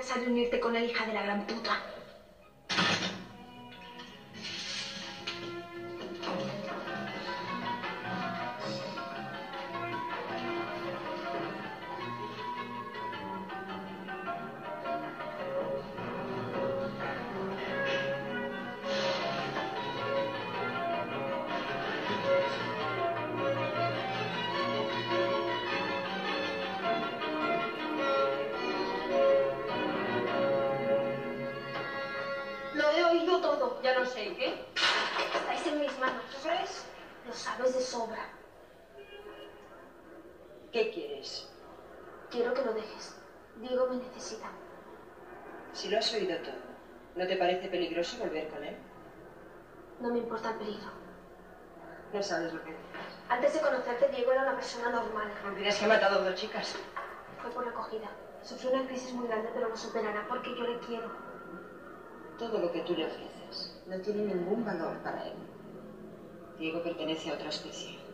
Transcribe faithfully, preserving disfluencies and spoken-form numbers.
necesario unirte con él, hija de la gran puta. Lo he oído todo. Ya lo sé, ¿qué? Estáis en mis manos. ¿Sabes? Lo sabes de sobra. ¿Qué quieres? Quiero que lo dejes. Diego me necesita. Si lo has oído todo, ¿no te parece peligroso volver con él? No me importa el peligro. No sabes lo que dices. Antes de conocerte, Diego era una persona normal. No olvides que ha matado a dos chicas. Fue por la acogida. Sufrió una crisis muy grande, pero lo superará porque yo le quiero. Todo lo que tú le ofreces no tiene ningún valor para él. Diego pertenece a otra especie.